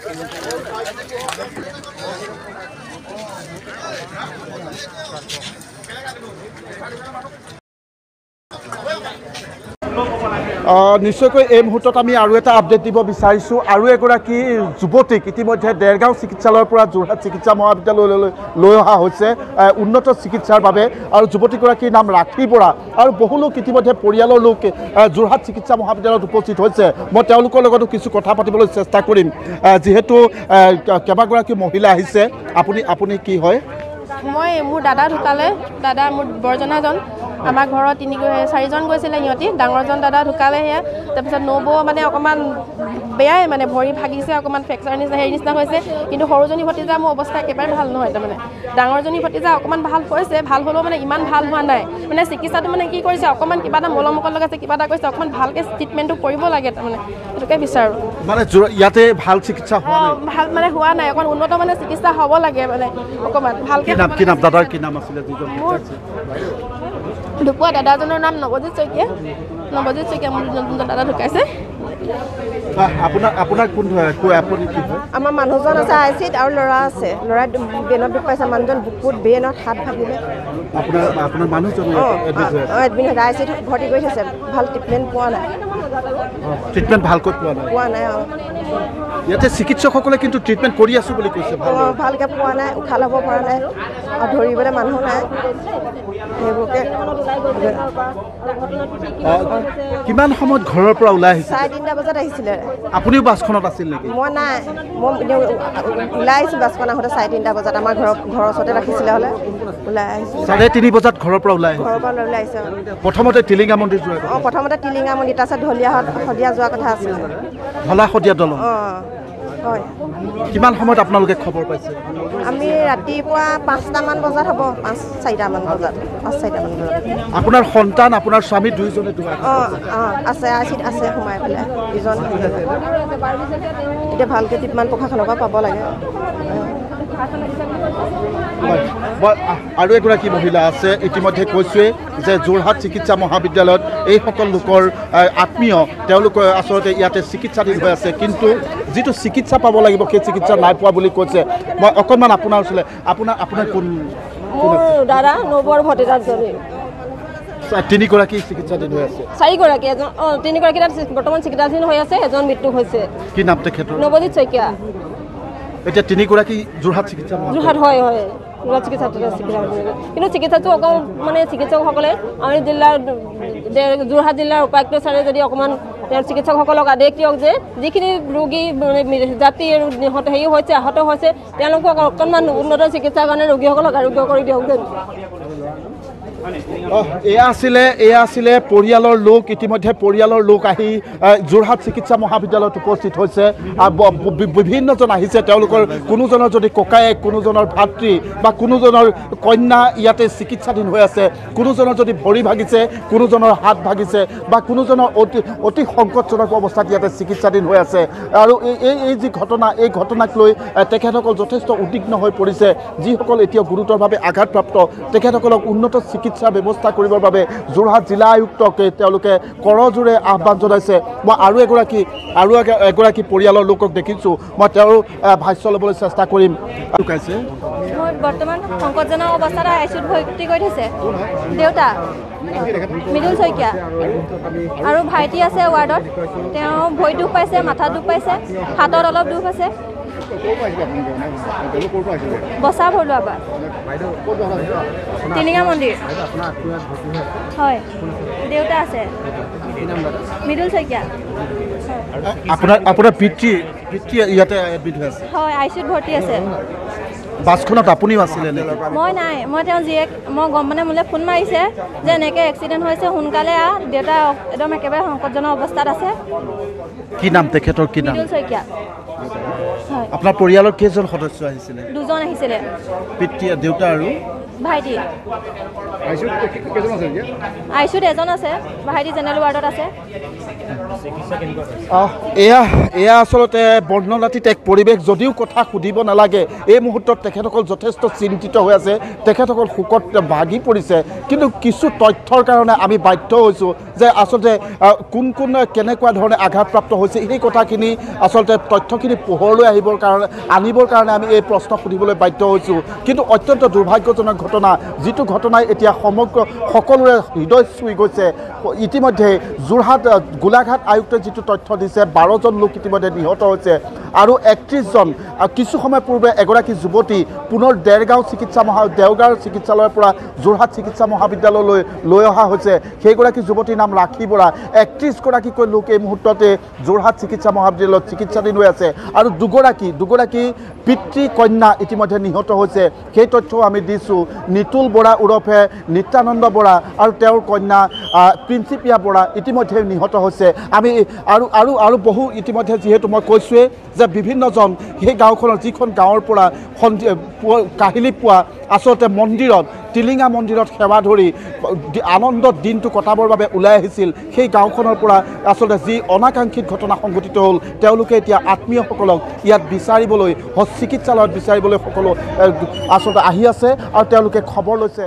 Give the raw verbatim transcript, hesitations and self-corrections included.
নিশ্চয়কৈ এই মুহূৰ্তত আমি আৰু এটা আপডেট দিব বিচাৰিছোঁ আৰু এগৰাকী যুৱতীক ইতিমধ্যে দেৰগাঁও চিকিৎসালয়ৰ পৰা যোৰহাট চিকিৎসা মহাবিদ্যালয়লৈ লৈ অহা হৈছে উন্নত চিকিৎসাৰ বাবে আৰু যুৱতীগৰাকীৰ নাম ৰাখী বৰা আৰু বহু লোক ইতিমধ্যে পৰিয়ালৰ লোক যোৰহাট চিকিৎসা মহাবিদ্যালয়ত উপস্থিত হৈছে মই তেওঁলোকৰ লগতো কিছু কথা পাতিবলৈ চেষ্টা কৰিম যিহেতু কেইবাগৰাকী মহিলা আহিছে আপুনি আপুনি কি হয় মই মোৰ দাদা ঢুকালে দাদা মোৰ বৰজনাজন আমাৰ ঘৰত তিনি চাৰিজন গৈছিলে সিহঁতি ডাঙৰজন দাদা ঢুকালে সেয়া তাৰপিছত নবৌ মানে অকণমান বেয়াই মানে ভৰি ভাগিছে অকণমান ফ্ৰেকচাৰ নিচিনা হেৰি নিচিনা হৈছে কিন্তু সৰুজনী ভতিজা মোৰ অৱস্থা একেবাৰে ভাল নহয় তাৰমানে ডাঙৰজনী ভতিজা অকণমান ভাল হৈছে ভাল হ'লেও মানে ইমান ভাল হোৱা নাই মানে চিকিৎসাটো মানে কি কৰিছে অকণমান কিবা এটা মলম মকল লগাইছে কিবা এটা কৰিছে অকণমান ভালকৈ ট্ৰিটমেণ্টটো কৰিব লাগে তাৰমানে সেইটোকে বিচাৰোঁ মানে ইয়াতে ভাল চিকিৎসা ভাল মানে হোৱা নাই অকণমান উন্নত মানে চিকিৎসা হ'ব লাগে মানে অকণমান ভালকৈ কি নাম দাদাৰ কি নাম আছিলে ঢুকুৱা দাদাজনৰ নাম নৱজিত শইকীয়া নৱজিত শইকীয়া মোৰ যোনজন দাদা ঢুকাইছে আপোনাৰ আপোনাৰ কোন আপুনি কি হয় আমাৰ মানুহজন আছে আই চিত আৰু ল'ৰা আছে ল'ৰা বেনত দুখ পাইছে মানুহজন বুকুত বেনত হাত ভাগিলে আপোনাৰ আপোনাৰ মানুহজন এডমিট হৈ আই চিত ভৰ্তি কৰি থৈছে ভাল ট্ৰিটমেণ্ট পোৱা নাই ট্ৰিটমেণ্ট ভালকৈ পোৱা নাই পোৱা নাই ইয়াতে চিকিৎসকসকলে কিন্তু ট্ৰিটমেণ্ট কৰি আছোঁ বুলি কৈছে ভালকৈ পোৱা নাই উশাহ ল'ব পৰা নাই আৰু ধৰিবলৈ মানুহ নাই সেইবোৰকে কিমান সময়ত ঘৰৰ পৰা ওলাই আহিছে চাৰে তিনিটা বজাত আহিছিলে আপুনিও বাছখনত আছিল নেকি মই নাই মই ওলাই আহিছোঁ বাছখন আহোঁতে চাৰে তিনিটা বজাত আমাৰ ঘৰৰ ঘৰৰ ওচৰতে ৰাখিছিলে হ'লে ওলাই আহিছোঁ চাৰে তিনি বজাত ঘৰৰ পৰা ওলাই ঘৰৰ পৰা ওলাই আহিছে প্ৰথমতে টিলিঙা মন্দিৰ যোৱা অঁ প্ৰথমতে টিলিঙা মন্দিৰ তাৰপিছত ঢলীয়া শদিয়া যোৱা কথা আছিলে ঢলা শদিয়া দলং অঁ হয় কিমান সময়ত আপোনালোকে খবৰ পাইছে আমি ৰাতিপুৱা পাঁচটামান বজাত হ'ব পাঁচ চাৰিটামান বজাত পাঁচ চাৰিটামান বজাত আপোনাৰ সন্তান আপোনাৰ স্বামী দুয়োজনে অঁ অঁ আছে আচিত আছে সোমাই পেলাই ইজন এতিয়া ভালকৈ ট্ৰিটমেণ্ট প্ৰশাসনৰ পৰা পাব লাগে আৰু এগৰাকী মহিলা আছে ইতিমধ্যে কৈছোঁৱেই যে যোৰহাট চিকিৎসা মহাবিদ্যালয়ত এইসকল লোকৰ আত্মীয় তেওঁলোকে আচলতে ইয়াতে চিকিৎসাধীন হৈ আছে কিন্তু যিটো চিকিৎসা পাব লাগিব সেই চিকিৎসা নাই পোৱা বুলি কৈছে মই অকণমান আপোনাৰ ওচৰলৈ আপোনাৰ আপোনাৰ কোন মোৰ দাদা নৱৰ ভতিজাজনী তিনিগৰাকী চিকিৎসাধীন হৈ আছে চাৰিগৰাকী এজন অঁ তিনিগৰাকী বৰ্তমান চিকিৎসাধীন হৈ আছে এজন মৃত্যু হৈছে কি নাম তেখেতৰ নৱজিত শইকীয়া এতিয়া তিনিগৰাকী যোৰহাট চিকিৎসা যোৰহাট হয় হয় যোৰহাট চিকিৎসা চিকিৎসা কিন্তু চিকিৎসাটো অকণ মানে চিকিৎসকসকলে আমি জিলাৰ যোৰহাট জিলাৰ উপায়ুক্ত ছাৰে যদি অকণমান তেওঁ চিকিৎসকসকলক আদেশ দিয়ক যে যিখিনি ৰোগী জাতি হেৰি হৈছে আহত হৈছে তেওঁলোকক অকণমান উন্নত চিকিৎসাৰ কাৰণে ৰোগীসকলক আৰোগ্য কৰি দিয়ক যেন এয়া আছিলে এয়া আছিলে পৰিয়ালৰ লোক ইতিমধ্যে পৰিয়ালৰ লোক আহি যোৰহাট চিকিৎসা মহাবিদ্যালয়ত উপস্থিত হৈছে বিভিন্নজন আহিছে তেওঁলোকৰ কোনোজনৰ যদি ককায়েক কোনোজনৰ ভাতৃ বা কোনোজনৰ কন্যা ইয়াতে চিকিৎসাধীন হৈ আছে কোনোজনৰ যদি ভৰি ভাগিছে কোনোজনৰ হাত ভাগিছে বা কোনোজনৰ অতি অতি সংকটজনক অৱস্থাত ইয়াতে চিকিৎসাধীন হৈ আছে আৰু এই এই যি ঘটনা এই ঘটনাক লৈ তেখেতসকল যথেষ্ট উদ্বিগ্ন হৈ পৰিছে যিসকল এতিয়া গুৰুতৰভাৱে আঘাতপ্ৰাপ্ত তেখেতসকলক উন্নত চিকিৎসা ব্যৱস্থা কৰিবৰ বাবে যোৰহাট জিলা আয়ুক্তকে তেওঁলোকে কৰজোৰে আহ্বান জনাইছে মই আৰু এগৰাকী আৰু এগৰাকী পৰিয়ালৰ লোকক দেখিছোঁ মই তেওঁৰ ভাষ্য ল'বলৈ চেষ্টা কৰিম মই বৰ্তমান সংকটজনক অৱস্থাত আই চি ইউত ভৰ্তি কৰি থৈছে দেউতা মৃদুল শইকীয়া আৰু ভাইটি আছে ৱাৰ্ডত তেওঁ ভৰি দুখ পাইছে মাথা দুখ পাইছে হাতত অলপ দুখ আছে বচা ভৰুৱা পৰা টিলিঙা মন্দিৰ হয় দেউতা আছে মৃদুল শইকীয়া আপোনাৰ আপোনাৰ পিতৃ পিতৃ ইয়াতে এডমিট হৈ আছে হয় আই চি ইউত ভৰ্তি আছে বাছখনত আপুনিও আছিলে নেকি মই নাই মই তেওঁ জীয়েক মই গম মানে মোলৈ ফোন মাৰিছে যে এনেকৈ এক্সিডেণ্ট হৈছে সোনকালে আহ দেউতা একদম একেবাৰে সংকটজনক অৱস্থাত আছে কি নাম তেখেতৰ কি নাম মৃদুল শইকীয়া আপোনাৰ পৰিয়ালৰ কেইজন সদস্য আহিছিলে দুজন আহিছিলে পিতৃ দেউতা আৰু ভাইটি আই চি ইউত এজন আছে ভাইটি জেনেৰেল ৱাৰ্ডত আছে এয়া এয়া আচলতে বৰ্ণনাতীত এক পৰিৱেশ যদিও কথা সুধিব নালাগে এই মুহূৰ্তত তেখেতসকল যথেষ্ট চিন্তিত হৈ আছে তেখেতসকল শোকত ভাগি পৰিছে কিন্তু কিছু তথ্যৰ কাৰণে আমি বাধ্য হৈছোঁ যে আচলতে কোন কোন কেনেকুৱা ধৰণে আঘাতপ্ৰাপ্ত হৈছে সেই কথাখিনি আচলতে তথ্যখিনি পোহৰলৈ আহিবৰ কাৰণে আনিবৰ কাৰণে আমি এই প্ৰশ্ন সুধিবলৈ বাধ্য হৈছোঁ কিন্তু অত্যন্ত দুৰ্ভাগ্যজনক ঘটনা যিটো ঘটনাই এতিয়া সমগ্ৰ সকলোৰে হৃদয় চুই গৈছে ইতিমধ্যে যোৰহাট গোলাঘাট আয়ুক্তে যিটো তথ্য দিছে বাৰজন লোক ইতিমধ্যে নিহত হৈছে আৰু একত্ৰিশজন কিছু সময় পূৰ্বে এগৰাকী যুৱতী পুনৰ দেৰগাঁও চিকিৎসা মহা দেওগাঁও চিকিৎসালয়ৰ পৰা যোৰহাট চিকিৎসা মহাবিদ্যালয়লৈ লৈ অহা হৈছে সেইগৰাকী যুৱতীৰ নাম ৰাখী বৰা একত্ৰিশগৰাকীকৈ লোক এই মুহূৰ্ততে যোৰহাট চিকিৎসা মহাবিদ্যালয়ত চিকিৎসাধীন হৈ আছে আৰু দুগৰাকী দুগৰাকী পিতৃ কন্যা ইতিমধ্যে নিহত হৈছে সেই তথ্যও আমি দিছোঁ নিতুল বৰা ওৰফে নিত্যানন্দ বৰা আৰু তেওঁৰ কন্যা প্ৰিন্সিপিয়া বৰা ইতিমধ্যে নিহত হৈছে আমি আৰু আৰু আৰু বহু ইতিমধ্যে যিহেতু মই কৈছোঁৱেই যে বিভিন্নজন সেই গাঁওখনৰ যিখন গাঁৱৰ পৰা কাহিলী পোৱা আচলতে মন্দিৰত টিলিঙা মন্দিৰত সেৱা ধৰি আনন্দত দিনটো কটাবৰ বাবে ওলাই আহিছিল সেই গাঁওখনৰ পৰা আচলতে যি অনাকাংক্ষিত ঘটনা সংঘটিত হ'ল তেওঁলোকে এতিয়া আত্মীয়সকলক ইয়াত বিচাৰিবলৈ চিকিৎসালয়ত বিচাৰিবলৈ সকলো আচলতে আহি আছে আৰু তেওঁলোকে খবৰ লৈছে